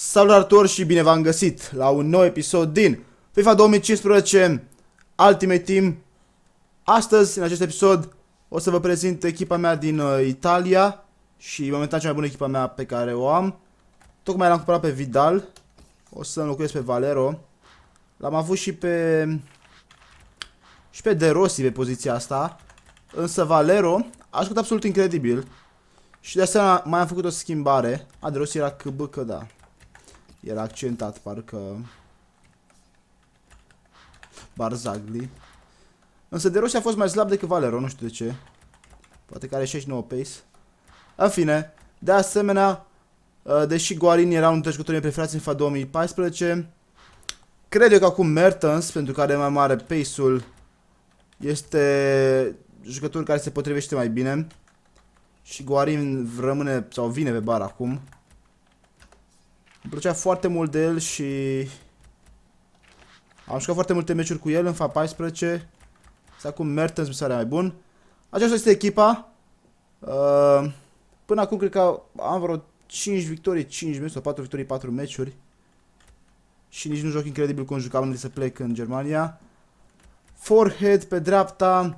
Salutare tuturor și bine v-am găsit la un nou episod din FIFA 2015 Ultimate Team. Astăzi, în acest episod, o să vă prezint echipa mea din Italia și momentan cea mai bună echipa mea pe care o am. Tocmai l-am cumpărat pe Vidal, o să înlocuiesc pe Valero. L-am avut și pe De Rossi pe poziția asta, însă Valero a jucat absolut incredibil. Și de asemenea mai am făcut o schimbare. De Rossi era că da. Era accentat, parcă Barzagli. Însă De Rossi a fost mai slab decât Valero, nu știu de ce. Poate că are 69 pace. În fine, de asemenea, deși Guarini era unul dintre jucătorii preferați în FIFA 2014, cred eu că acum Mertens, pentru că are mai mare pace-ul, este jucătorul care se potrivește mai bine. Și Guarini rămâne sau vine pe bar acum. Îmi plăcea foarte mult de el și am jucat foarte multe meciuri cu el în FIFA 14. Și acum Mertens mi se pare mai bun. Aceasta este echipa. Până acum cred că am vreo 5 victorii, 5 meciuri sau 4 victorii, 4 meciuri. Și nici nu joc incredibil cum jucam înainte să plec în Germania. Forehead pe dreapta.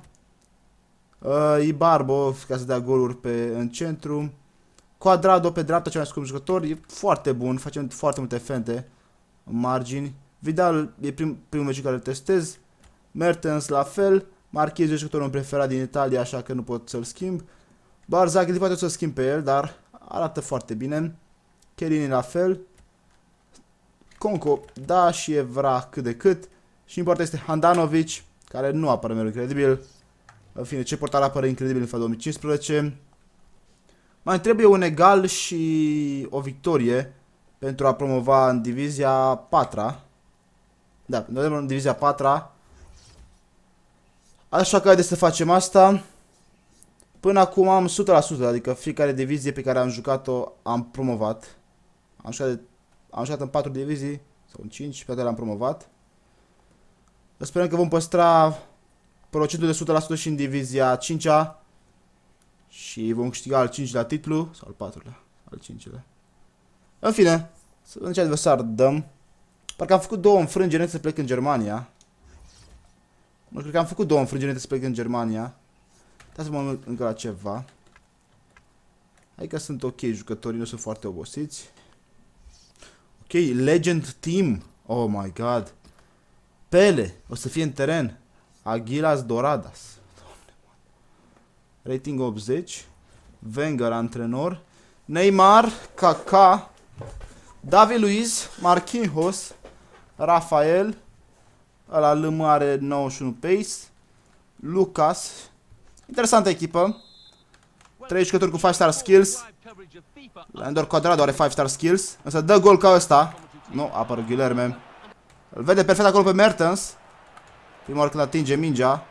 Ibarbo ca să dea goluri în centru. Cuadrado pe dreapta, cel mai scump jucător. E foarte bun, facem foarte multe fente în margini. Vidal e primul meci care îl testez. Mertens la fel. Marchez e jucătorul preferat din Italia, așa că nu pot să-l schimb. Barzagli poate să-l schimb pe el, dar arată foarte bine. Chiellini la fel. Conco, da, și Evra cât de cât. Și important este Handanovic, care nu apără mereu incredibil. În fine, ce portar apără incredibil în FIFA 2015. Mai trebuie un egal și o victorie pentru a promova în divizia 4-a. Da, în divizia 4-a. Așa că haideți să facem asta. Până acum am 100%, adică fiecare divizie pe care am jucat-o am promovat. Am jucat în 4 divizii, sau în 5, pe care le-am promovat. Sperăm că vom păstra procentul de 100% și în divizia 5-a. Și vom câștiga al 5-lea titlu, sau al 4-lea, al 5-lea. În fine, să vedem ce adversar dăm. Parcă am făcut 2 înfrângeri înainte să plec în Germania. Nu, cred că am făcut 2 înfrângeri înainte să plec în Germania. Hai să mă uit încă la ceva. Hai că sunt ok jucătorii, nu sunt foarte obosiți. Ok, Legend Team. Oh my god. Pele, o să fie în teren. Aguilas Doradas. Rating 80. Wenger antrenor. Neymar, Kaká, David Luiz, Marquinhos, Rafael. Ăla LM are 91 pace. Lucas. Interesantă echipă. 3 jucători cu 5 star skills. Leandro Cuadrado are 5 star skills. Însă dă gol ca ăsta. Nu, apără Guilherme. Îl vede perfect acolo pe Mertens. Prima oară când atinge mingea.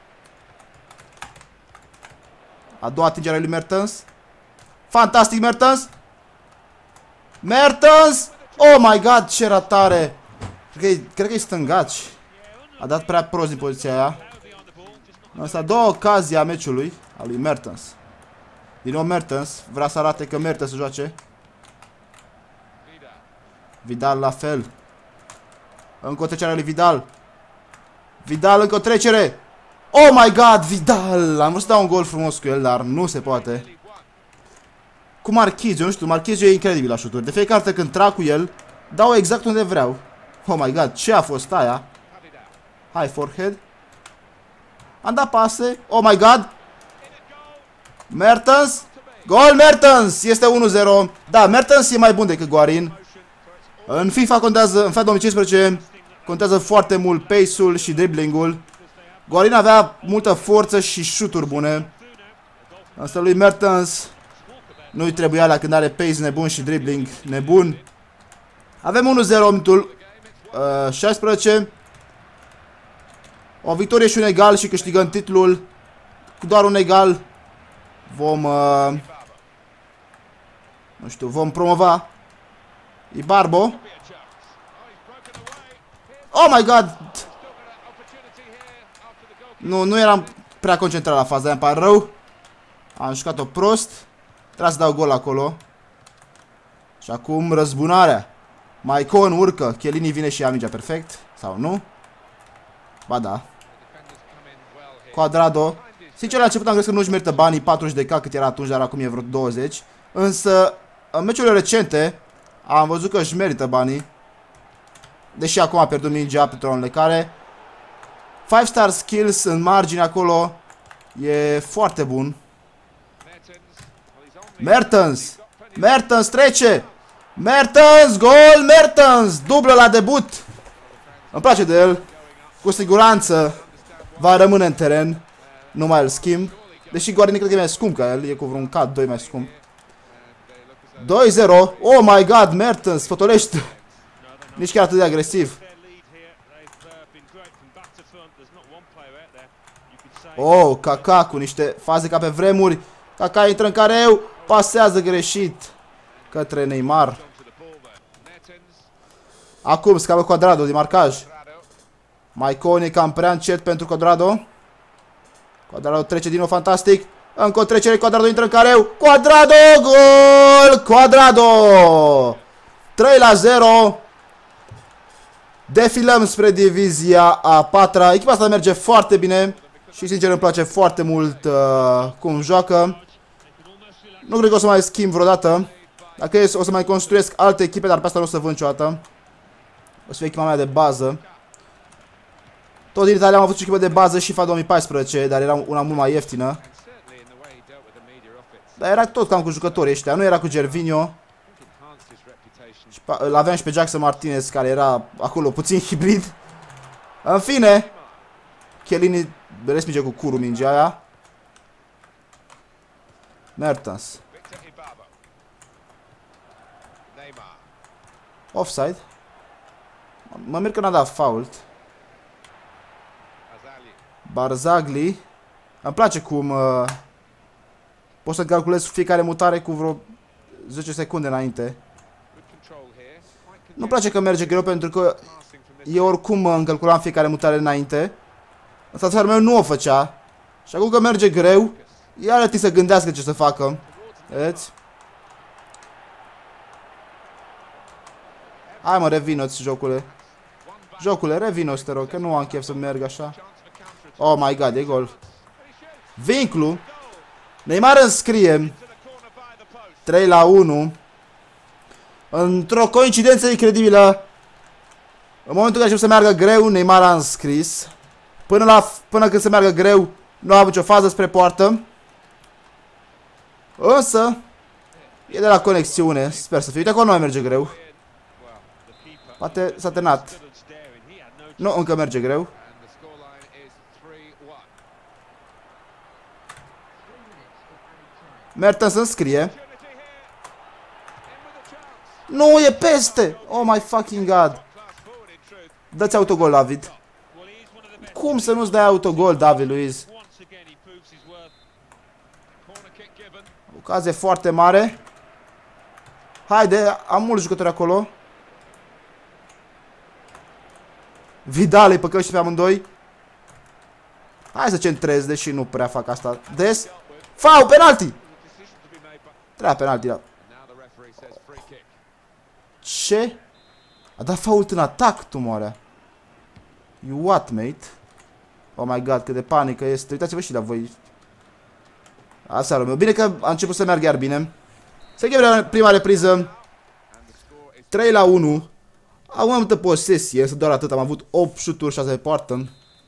A doua atingere a lui Mertens. Fantastic Mertens. Mertens! Oh my god, ce ratare. Cred că e stângaci. A dat prea prost din poziția aia. Asta a doua ocazie a meciului a lui Mertens. Din nou Mertens. Vrea să arate că Mertens să joace. Vidal la fel. Încă o trecere a lui Vidal. Vidal, încă o trecere. Oh my god, Vidal! Am vrut să dau un gol frumos cu el, dar nu se poate. Cu Marchez, eu nu știu, Marchez e incredibil la șuturi. De fiecare dată când trag cu el, dau exact unde vreau. Oh my god, ce a fost aia? Hai, forehead. Am dat pase. Oh my god. Mertens. Gol Mertens! Este 1-0. Da, Mertens e mai bun decât Guarin. În FIFA contează, în FIFA 2015 contează foarte mult pace-ul și dribbling-ul. Guarin avea multă forță și șuturi bune. Asta lui Mertens nu-i trebuia la când are pace nebun și dribbling nebun. Avem 1-0 minutul 16. O victorie și un egal și câștigăm titlul. Cu doar un egal vom nu știu, vom promova. Ibarbo. Oh my god. Nu eram prea concentrat la faza aia, îmi pare rău. Am jucat-o prost. Trebuie să dau gol acolo. Și acum răzbunarea. Maicon urcă. Chiellini vine și ia mingea perfect. Sau nu? Ba da. Cuadrado. Sincer, la început am crezut că nu-și merită banii 40 de K cât era atunci, dar acum e vreo 20. Însă, în meciurile recente, am văzut că își merită banii. Deși acum a pierdut mingea pentru o înlecare. 5-star skills în margine acolo. E foarte bun. Mertens. Mertens trece. Mertens, gol, Mertens. Dublă la debut. Îmi place de el. Cu siguranță va rămâne în teren. Nu mai îl schimb. Deși Guarini cred că e mai scump ca el. E cu vreun cat 2 mai scump. 2-0. Oh my god, Mertens fotolește. Nici chiar atât de agresiv. Oh, Kaká cu niște faze ca pe vremuri. Kaká intră în careu. Pasează greșit către Neymar. Acum scapă Cuadrado din marcaj. Maicon e cam prea încet pentru Cuadrado. Cuadrado trece din nou fantastic. Încă o trecere, Cuadrado intră în careu. Cuadrado, gol! Cuadrado! 3-0. Defilăm spre divizia a 4-a. Echipa asta merge foarte bine. Și sincer îmi place foarte mult cum joacă. Nu cred că o să mai schimb vreodată. Dacă e, o să mai construiesc alte echipe, dar pe asta nu o să vând niciodată. O să fie echipa mea de bază. Tot din Italia am avut și echipă de bază și FIFA 2014, dar era una mult mai ieftină. Dar era tot cam cu jucătorii ăștia, nu era cu Gervinho. Îl aveam și pe Jackson Martinez, care era acolo puțin hibrid. În fine, Chiellini respinge cu curul mingea aia. Mertens. Offside. Mă mir că n-a dat fault. Barzagli. Îmi place cum poți să calculezi fiecare mutare cu vreo 10 secunde înainte. Nu-mi place că merge greu pentru că eu oricum îmi calculam fiecare mutare înainte. Staționarul meu nu o făcea. Și acum că merge greu, ia arătii să gândească ce să facă. Vedeți? Hai mă, revino-ți, jocule. Jocule, revino-ți, te rog, că nu am chef să merg așa. Oh my god, e gol. Vinclu. Neymar înscrie 3-1. Într-o coincidență incredibilă. În momentul în care să meargă greu, Neymar a înscris. Până când se meargă greu, nu a avut nicio fază spre poartă. Însă, e de la conexiune. Sper să fie. Uite, acolo nu mai merge greu. Poate s-a terminat. Nu, încă merge greu. Mertens înscrie. Nu, e peste! Oh my fucking god! Dă-ți autogol, David. Cum să nu-ți dai autogol, David Luiz? Ocazie foarte mare. Haide, am mulți jucători acolo. Vidal îi păcălește pe amândoi. Hai să centrez, deși nu prea fac asta des. Fau, penalti! Treia penalti, da. Ce? A dat fault în atac, tumoarea. You what, mate? Oh my god, cât de panică este. Uitați-vă și la voi. Asta meu. Bine că a început să meargă iar bine. Se încheie prima repriză. 3-1. Am multă posesie, însă doar atât. Am avut 8 șuturi, 6 pe poartă.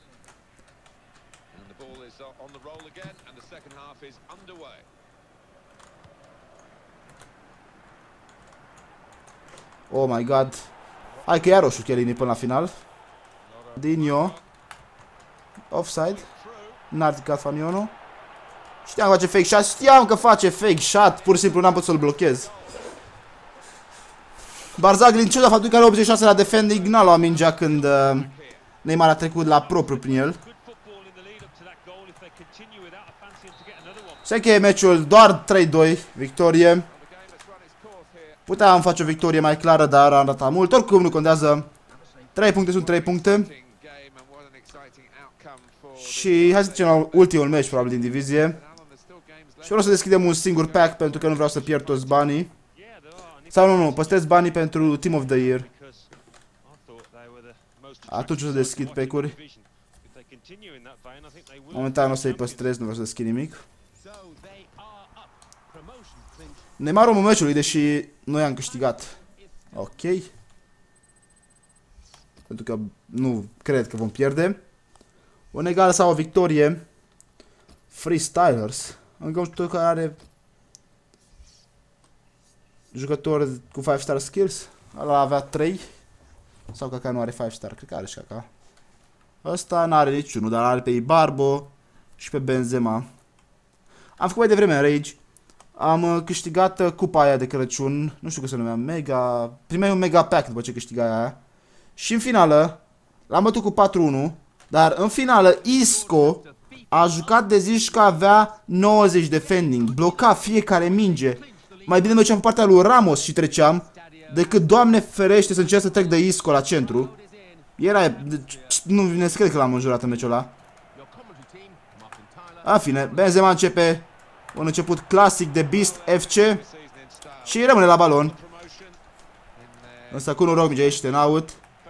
Oh my god. Hai că ia roșu Chiellini până la final. Dinho. Offside. N-ar ridicat Fanionu. Știam că face fake shot. Știam că face fake shot. Pur și simplu n-am putut să-l blochez. Barzagli, în ciuda faptului că are 86 la defending, n-a luat mingea când Neymar a trecut la propriu prin el. Se încheie meciul, doar 3-2, victorie. Puteam face o victorie mai clară, dar am ratat mult. Oricum nu contează. 3 puncte sunt 3 puncte. Și hai să zicem la ultimul meci probabil din divizie. Și vreau să deschidem un singur pack pentru că nu vreau să pierd toți banii. Sau nu, păstrez banii pentru Team of the Year. Atunci o să deschid pack-uri. Momentan o să-i păstrez, nu vreau să deschid nimic. Neymar omul meciului, deși noi am câștigat. Ok. Pentru că nu cred că vom pierde. Un egal sau o victorie. Freestylers. Încă un jucător care are jucător cu 5 star skills. Ăla avea 3. Sau Kaká nu are 5 star. Cred că are și Kaká. Ăsta n-are niciunul, dar are pe Ibarbo și pe Benzema. Am făcut mai devreme în Rage. Am câștigat cupa aia de Crăciun. Nu știu cum se numea. Mega... Primeai un mega pack după ce câștigai aia. Și în finală l-am bătut cu 4-1. Dar în finală Isco a jucat de zi că avea 90 defending. Bloca fiecare minge. Mai bine mergeam pe partea lui Ramos și treceam decât, Doamne ferește, să încerc să trec de Isco la centru. Era... Deci, nu vine să cred că l-am înjurat în meciul ăla. A, fine, Benzema începe un început clasic de Beast FC și rămâne la balon. Însă cu un rog minge ieșite în out.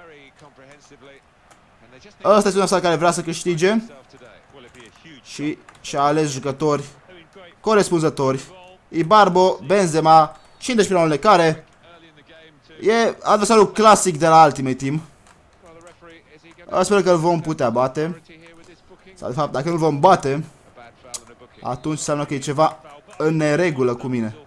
Ăsta este un afsat care vrea să câștige și și-a ales jucători corespunzători. Ibarbo, Benzema și în despiraunile care e adversarul clasic de la Ultimate Team. Sper că îl vom putea bate. Sau de fapt, dacă nu-l vom bate, atunci înseamnă că e ceva în neregulă cu mine.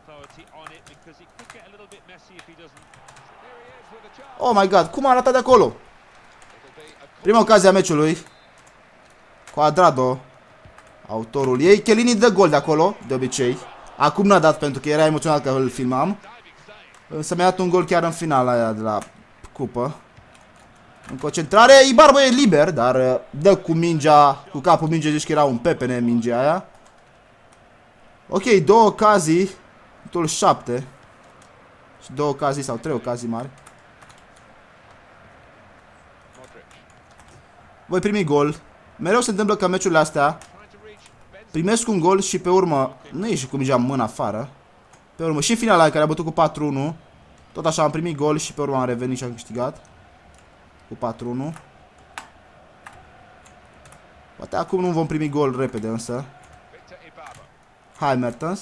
Oh my god, cum a arătat de acolo? Prima ocazie a meciului. Cuadrado, autorul ei. Chiellini dă gol de acolo, de obicei. Acum n-a dat pentru că era emoționat că îl filmam. Însă mi-a dat un gol chiar în finala aia de la cupă. În concentrare, Ibarbo e liber, dar dă cu mingea, cu capul mingea, zici că era un pepene mingea aia. Ok, 2 ocazii, totul 7. Și 2 ocazii sau 3 ocazii mari. Voi primi gol. Mereu se întâmplă că meciurile astea primesc un gol și pe urmă nu ieși cu mingea în mână afară. Pe urmă și în finala aia care a bătut cu 4-1. Tot așa am primit gol și pe urmă am revenit și am câștigat cu 4-1. Poate acum nu vom primi gol repede însă. Hai Mertens.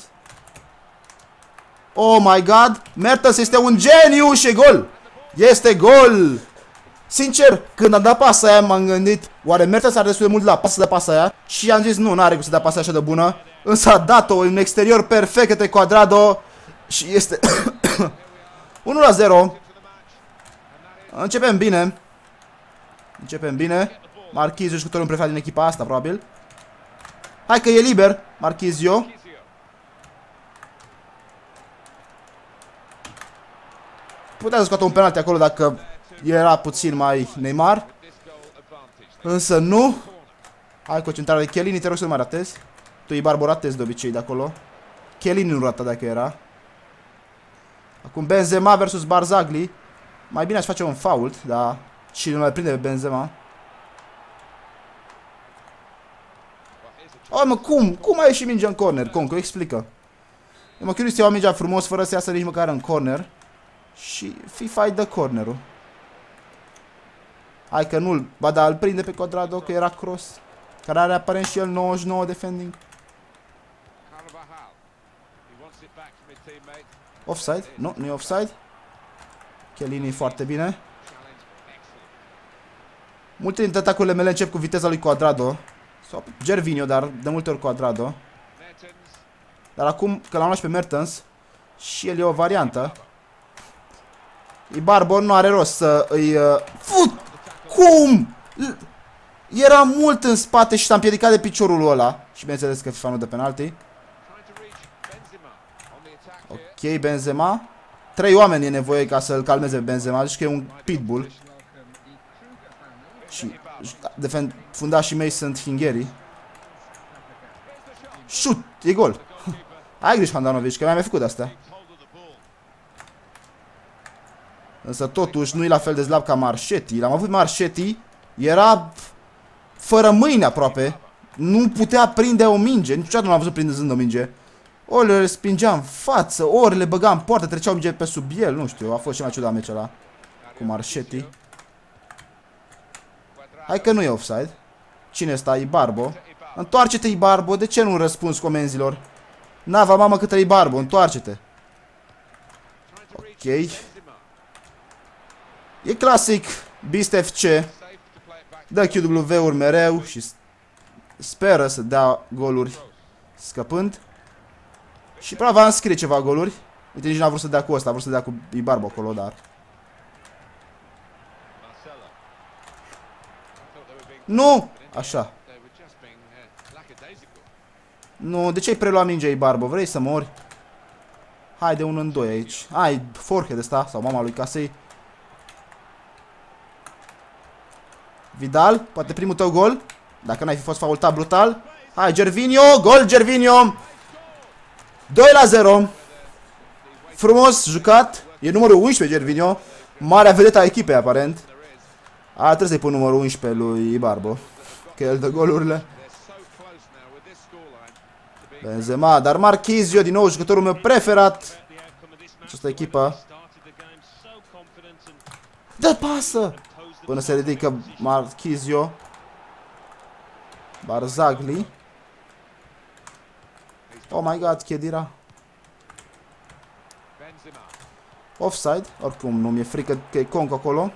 Oh my god, Mertens este un geniu și e gol. Este gol. Sincer, când am dat pasa aia m-am gândit, oare Mertens are destul de mult la pasă de pasa aia? Și am zis nu, n-are cum să dea pasa așa de bună. Însă a dat-o în exterior perfect către Cuadrado. Și este 1-0. Începem bine. Începem bine. Marquinhos, jucătorul preferat din echipa asta, probabil. Hai că e liber, Marquinhos. Putea să scoată un penalti acolo dacă era puțin mai Neymar. Însă nu. Hai concentrare de Chiellini, te rog să nu mai ratezi. Tu Ibarbo ratezi de obicei de acolo. Chiellini nu rata dacă era. Acum Benzema versus Barzagli. Mai bine aș face un fault, dar și nu mai prinde pe Benzema. Oh, mă, cum? Cum a ieșit mingea în corner? Conco, explică. Eu mă chinuie să iau mingea frumos fără să iasă nici măcar în corner. Și FIFA îi dă cornerul. Hai că nu-l... Ba da, îl prinde pe Cuadrado că era cross. Care are aparent și el 99 defending. Offside? Nu, nu e offside. Chiellini foarte bine. Multe dintre atacurile mele încep cu viteza lui Cuadrado. Sau Gervinho, dar de multe ori Cuadrado. Dar acum că l-am luat și pe Mertens și el e o variantă. Ibarbo nu are rost să îi... Fut! Cum? Era mult în spate și s-a împiedicat de piciorul ăla. Și bineînțeles că FIFA nu dă penalti. Ok, Benzema. 3 oameni e nevoie ca să-l calmeze Benzema. Deci că e un pitbull. Și fundașii mei sunt Hingheri. Shoot! E gol! Ai grijă, Handanovic, că mi-am mai făcut de-astea. Însă totuși nu e la fel de slab ca Marchetti. L-am avut Marchetti. Era fără mâini aproape. Nu putea prinde o minge. Niciodată nu l-am văzut prinzând o minge. Ori le respingeam în față, ori le băgam în poartă, treceau minge pe sub el, nu știu, a fost cel mai ciudat meciul ăla cu Marchetti. Hai că nu e offside. Cine ăsta? Ibarbo. Întoarce-te, Ibarbo, de ce nu răspunzi comenzilor? Nava, mamă, câtă Ibarbo, întoarce-te. Ok. E clasic, Beast FC. Dă QW-uri mereu și speră să dea goluri scăpând. Și probabil va înscrie ceva goluri. Uite, nici n-a vrut să dea cu ăsta, a vrut să dea cu Ibarbo acolo, dar... Nu! Așa. Nu, de ce ai preluat mingea, Ibarbo? Vrei să mori? Haide, 1 în 2 aici. Ai forehead ăsta, sau mama lui Casei. Vidal, poate primul tău gol. Dacă n-ai fi fost faultat brutal. Hai, Gervinho, gol, Gervinho. 2-0. Frumos jucat. E numărul 11, Gervinho. Marea vedetă a echipei, aparent. Trebuie să-i pun numărul 11 lui Ibarbo, că el dă golurile. Benzema, dar Marquinhos, din nou jucătorul meu preferat. Această echipă. Dă pasă! Până se ridică Marquinhos. Barzagli. Oh my god, Khedira. Offside, oricum nu mi-e frică că e Conco acolo.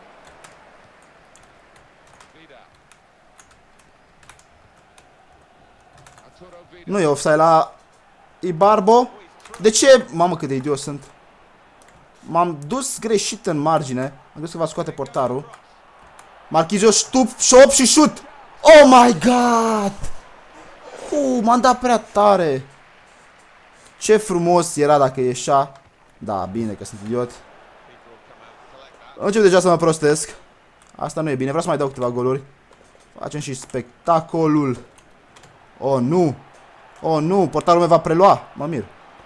Nu e offside la Ibarbo. De ce? Mamă, cât de idiot sunt. M-am dus greșit în margine. Am crezut că va scoate portarul. Marquinhos, stup, șop și șut. Oh my god! M-am dat prea tare. Ce frumos era dacă ieșea. Da, bine că sunt idiot. Încep deja să mă prostesc. Asta nu e bine, vreau să mai dau câteva goluri. Facem și spectacolul. Oh, nu! Oh, nu! Portarul meu va prelua. Mă mir.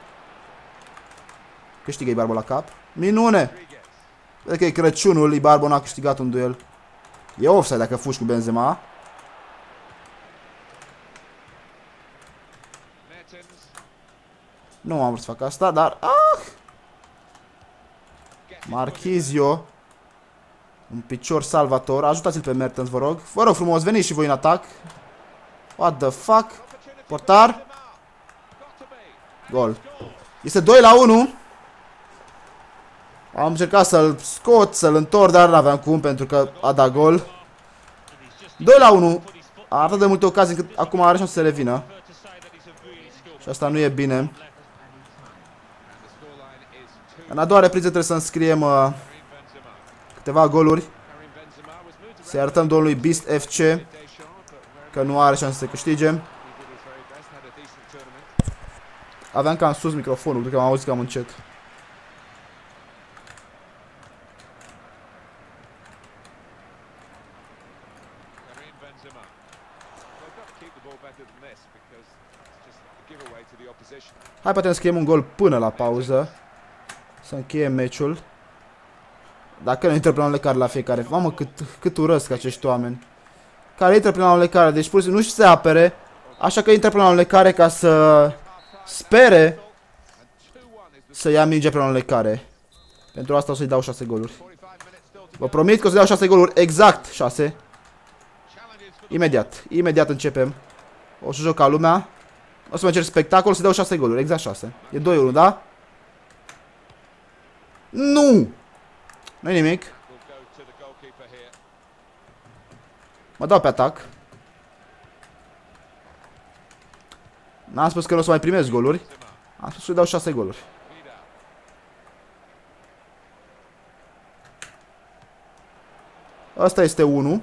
Câștigă Ibarbo la cap. Minune! Cred că e Crăciunul. Ibarbo n-a câștigat un duel. E offside dacă fugi cu Benzema. Nu am vrut să fac asta, dar... Marquinhos. Un picior salvator. Ajutați-l pe Mertens, vă rog. Vă rog frumos, veniți și voi în atac. What the fuck? Portar. Gol. Este 2-1. Am încercat să-l scot, să-l întorc, dar n-aveam cum pentru că a dat gol. 2-1. A arătat de multe ocazii încât acum are șansă să se revină. Și asta nu e bine. În a doua repriză trebuie să înscriem câteva goluri. Să arătăm domnului Beast FC că nu are șansă să câștige. Aveam cam sus microfonul, cred că m-am auzit cam încet. Hai, poate înscriem un gol până la pauză. Să încheiem meciul. Dacă nu intră planurile care la fiecare. Mamă, cât urăsc acești oameni. Care intră planurile care. Deci pur și simplu nu știu să se apere. Așa că intră planurile care ca să spere să ia mingea planurile care. Pentru asta o să-i dau 6 goluri. Vă promit că o să dau 6 goluri. Exact 6. Imediat. Imediat începem. O să joc ca lumea. O să mă cer spectacol, să dau 6 goluri. Exact 6. E 2-1, da? Nu! Nu-i nimic. Mă dau pe atac. N-am spus că nu o să mai primesc goluri. Am spus să-i dau 6 goluri. Asta este 1.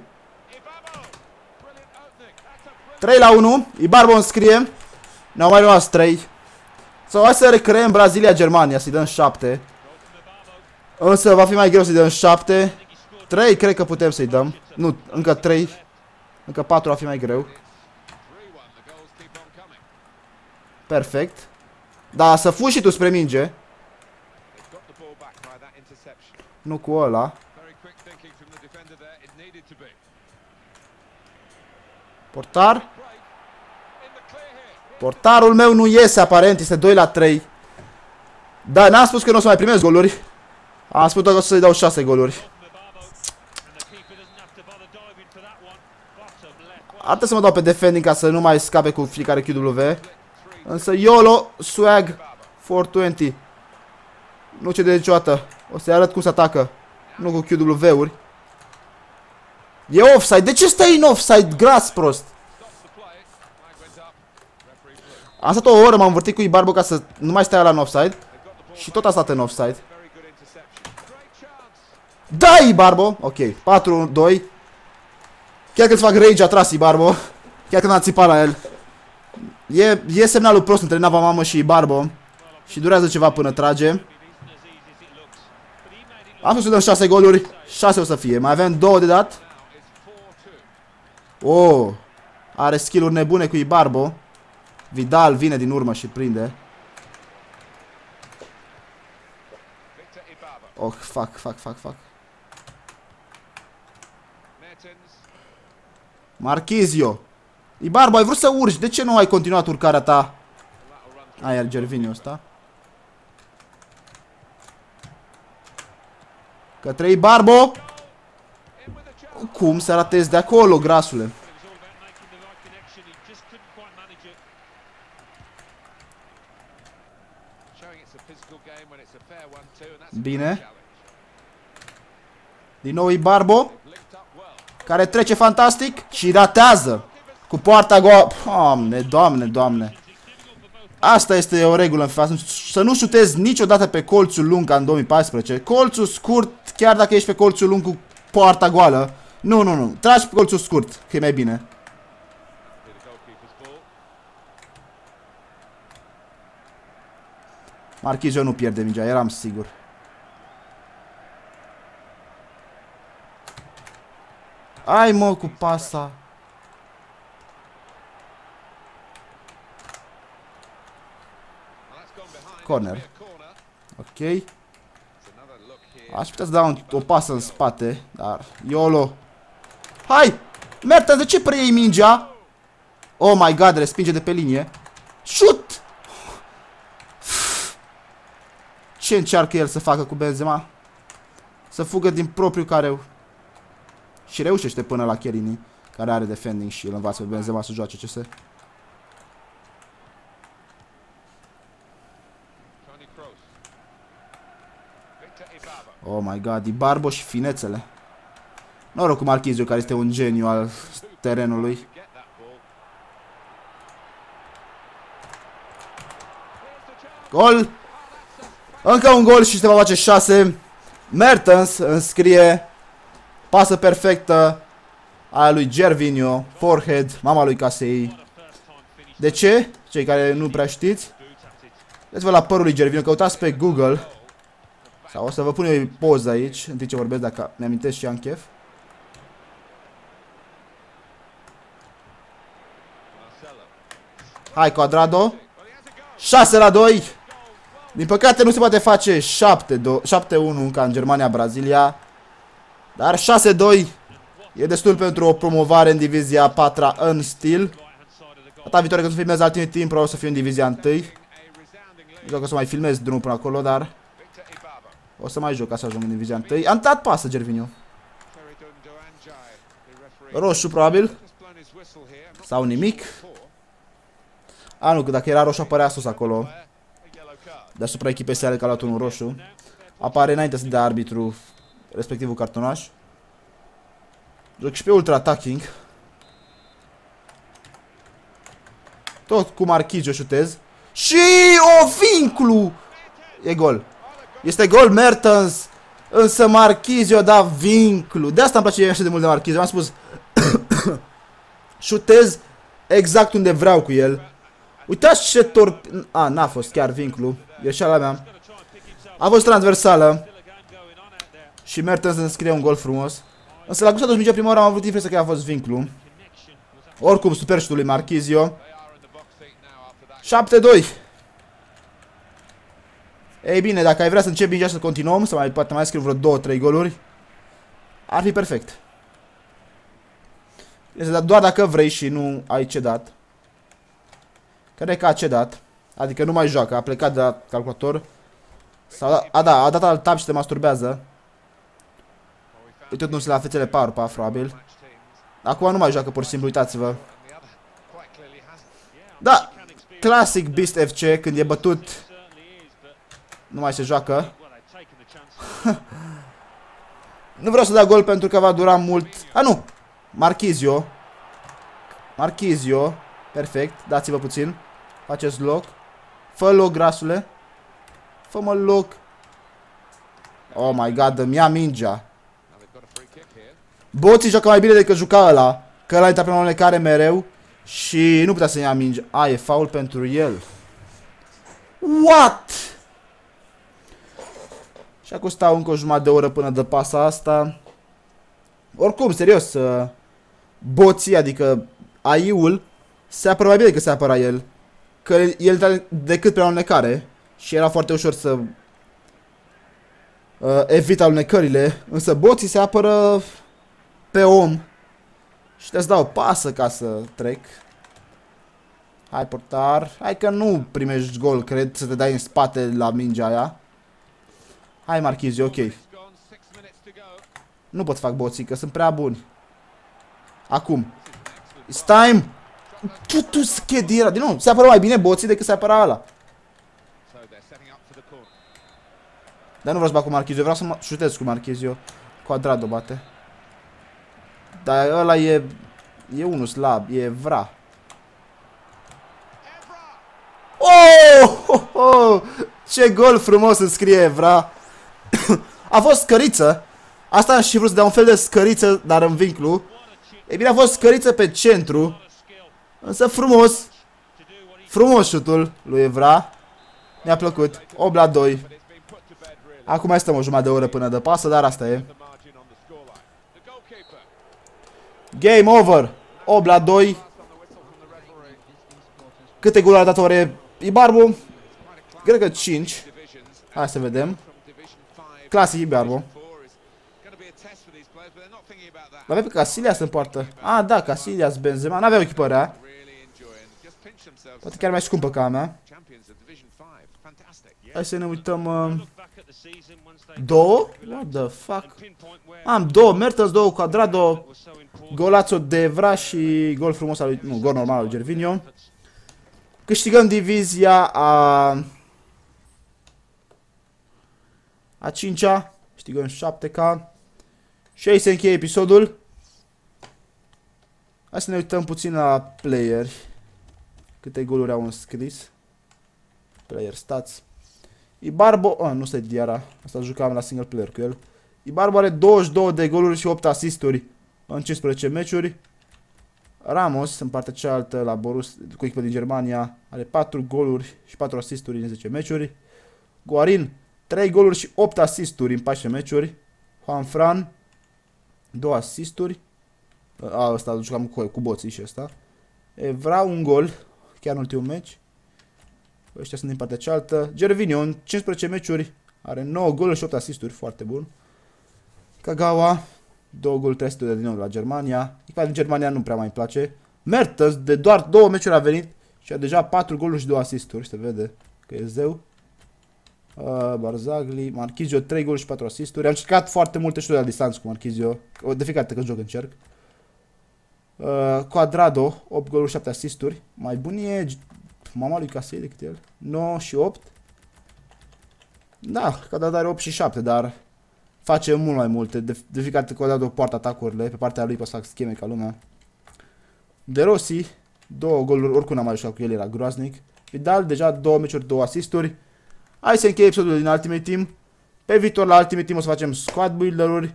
3-1. Ibarbo înscrie. Ne-au mai rămas 3. Sau hai să recreăm Brazilia-Germania, să-i dăm 7. Însă va fi mai greu să-i dăm 7. 3 cred că putem să-i dăm. Nu, încă 3. Încă 4 va fi mai greu. Perfect. Da, să fugi și tu spre minge. Nu cu ăla. Portar. Portarul meu nu iese aparent, este 2-3. Da, n-am spus că nu o să mai primesc goluri. Am spus doar că o să-i dau 6 goluri. Ar trebui să mă dau pe defending ca să nu mai scape cu fiecare QW. Însă YOLO, swag, 420. Nu cede niciodată. O să-i arăt cum se atacă. Nu cu QW-uri. E offside. De ce stai în offside? Gras prost. Am stat o oră, m-am învârtit cu Ibarbo ca să nu mai stai la în offside. Și tot a stat în offside. Da, Ibarbo! Ok, 4-2. Chiar când fac rage a tras Ibarbo. Chiar când a țipat la el. E semnalul prost între Nava Mamă și Ibarbo. Și durează ceva până trage. Am spus să dăm 6 goluri. 6 o să fie. Mai avem 2 de dat. Oh, are skill-uri nebune cu Ibarbo. Vidal vine din urmă și prinde. Oh, fuck. Marchizio. Ibarbo, ai vrut să urci. De ce nu ai continuat urcarea ta? Aia e Gervinho ăsta. Către Ibarbo. Cum să ratezi de acolo, grasule? Bine. Din nou Ibarbo, care trece fantastic și ratează cu poarta goală. Doamne. Asta este o regulă în FIFA. Să nu șutezi niciodată pe colțul lung ca în 2014. Colțul scurt, chiar dacă ești pe colțul lung cu poarta goală. Nu. Tragi pe colțul scurt, că e mai bine. Marchizio nu pierde mingea, eram sigur. Ai mă cu pasa. Corner. Ok. Aș putea să dau o pasă în spate, dar YOLO. Hai! Mertens, de ce preiei mingea? Oh my god, respinge de pe linie. Shoot! Ce încearcă el să facă cu Benzema? Să fugă din propriu careu. Și reușește până la Chiellini, care are defending și îl învață pe Benzema să joace CS. Oh my god, Ibarbo și finețele. Noroc cu Marchizio, care este un geniu al terenului. Gol! Încă un gol și se va face 6. Mertens înscrie. Pasă perfectă a lui Gervinho. Forehead, mama lui Casei. De ce? Cei care nu prea știți, vedeți-vă la părul lui Gervinho, căutați pe Google. Sau o să vă pun eu poză aici, în timp ce vorbesc, dacă mi-amintesc și am chef. Hai, Cuadrado. 6-2. Din păcate nu se poate face 7-1 ca în Germania-Brazilia. Dar 6-2 e destul pentru o promovare în divizia 4 în stil. Data viitoare când să filmez Ultimate Team, probabil o să fiu în divizia 1. Nu știu că o să mai filmez drumul până acolo, dar o să mai joc ca să ajung în divizia 1. Am dat pasă, Gervinho. Roșu, probabil. Sau nimic. A, nu, că dacă era roșu apărea sus acolo. Deasupra echipei sale că a luat unul roșu. Apare înainte să dea arbitru respectivul cartonaș. Joc și pe ultra attacking. Tot cu Marchizio șutez. Și o vinclu! E gol. Este gol Mertens. Însă Marchizio da vinclu. De asta îmi place așa de mult de Marchizio. Am spus șutez exact unde vreau cu el. Uitați ce torp... A, n-a fost chiar vinclu. Greșeala mea. A fost transversală. Și Mertens înscrie un gol frumos. Însă la gustat de mingea prima oară am avut impresia că a fost vinclu. Oricum, super șutul lui Marchizio. 7-2. Ei bine, dacă ai vrea să încep mingea să continuăm, să poate mai scriu vreo 2-3 goluri, ar fi perfect. Este doar dacă vrei și nu ai cedat. Cred că a cedat. Adică nu mai joacă, a plecat de la calculator. Sau, da, a dat alt tab și te masturbează. Uite, nu se la fețele Powerpuff, probabil. Acum nu mai joacă, pur și simplu, uitați-vă. Da, clasic Beast FC, când e bătut, nu mai se joacă. Nu vreau să dau gol pentru că va dura mult. Nu! Marchizio. Marchizio. Perfect, dați-vă puțin. Faceți loc. Fă loc, grasule. Fă-mă loc. Oh my god, îmi ia mingea. Boții joacă mai bine decât juca ăla. Că ăla intra pe înecare mereu. Și nu putea să ia mingea. E faul pentru el. What? Și acum stau încă o jumătate de oră până dă pasa asta. Oricum, serios, boții, adică AI-ul, se apără mai bine decât se apăra el. Că el intra decât pe alunecare. Și era foarte ușor să evite alunecările. Însă boții se apără pe om. Și te-ți dau pasă ca să trec. Hai, portar. Hai că nu primești gol, cred, să te dai în spate la mingea aia. Hai, Marchizio, ok. Nu pot să fac boții, că sunt prea buni. Acum. It's time. Tu schedira. Din nou, se apără mai bine boții decât se apăra ăla. Dar nu vreau să bag cu Marchizio, vreau să mă șutez cu Marchizio. Quadrado bate. Dar ăla e unul slab, e Evra. Oh! Ce gol frumos îmi scrie Evra. A fost scăriță. Asta și vrut să dea un fel de scăriță, dar în vinclu. E bine, a fost scăriță pe centru. Însă frumos. Frumos șutul lui Evra. Mi-a plăcut. 8-2. Acum mai stăm o jumătate de oră până dă pasă, dar asta e. Game over. 8-2. Câte goluri a dat oare Ibarbo? Cred că 5. Hai să vedem. Clasic Ibarbo. L-avea pe Casillas în poartă. Da, Casillas, Benzema. N-avea echipă rea. Poate chiar mai scumpă ca a mea. Hai să ne uităm. Două? What the fuck? Am două Mertens, două Quadrado, golațo de Evra și gol frumos al lui, nu, gol normal al lui Gervinho. Câștigăm divizia a 5-a, câștigăm 7K. Și aici se încheie episodul. Hai să ne uităm puțin la playeri. Câte goluri au înscris. Player stats. Ibarbo, nu stai Diarra, asta jucam la single player cu el. Ibarbo are 22 de goluri și 8 asisturi în 15 meciuri. Ramos, în partea cealaltă, la Borussia, cu echipă din Germania, are 4 goluri și 4 asisturi în 10 meciuri. Guarin, 3 goluri și 8 asisturi în 14 meciuri. Juanfran, 2 asisturi. Ăsta jucam cu boții și ăsta. Evra, un gol, chiar în ultimul meci. Ăștia sunt din partea cealaltă. Gervinho, în 15 meciuri, are 9 goluri și 8 asisturi, foarte bun. Kagawa, 2 goluri, 3 asisturi din nou la Germania. Echipa din Germania nu prea mai îmi place. Mertens, de doar 2 meciuri a venit și a deja 4 goluri și 2 asisturi, se vede că e zeu. Barzagli, Marchizio, 3 goluri și 4 asisturi. Am încercat foarte multe șuturi la distanță cu Marchizio, de fiecare dată când joc încerc. Quadrado, 8 goluri și 7 asisturi. Mai bun e mama lui Casei decât el. 9 și 8. Da, Quadrado are 8 și 7, dar face mult mai multe. De fiecare dată Quadrado poartă atacurile. Pe partea lui poate să fac scheme ca lumea. De Rossi, 2 goluri, oricum n-am mai jucat cu el, era groaznic. Vidal, deja 2 meciuri, 2 asisturi. Hai să încheie episodul din Ultimate Team. Pe viitor la Ultimate Team o să facem squad builder-uri.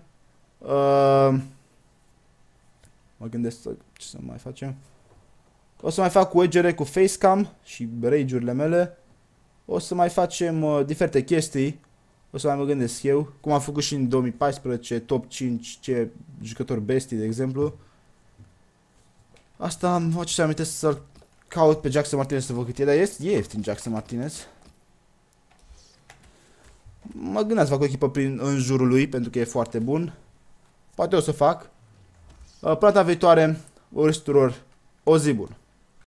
Mă gândesc ce să mai facem. O să mai fac cu EGR cu facecam și rage-urile mele. O să mai facem diferite chestii. O să mai mă gândesc eu. Cum am făcut și în 2014, top 5 ce jucători bestii, de exemplu. Asta îmi face să amintesc să-l caut pe Jackson Martinez să văd cât e. Dar e ieftin Jackson Martinez. Mă gândesc să fac o echipă în jurul lui, pentru că e foarte bun. Poate o să fac. Până data viitoare, vă urez tuturor o zi bună.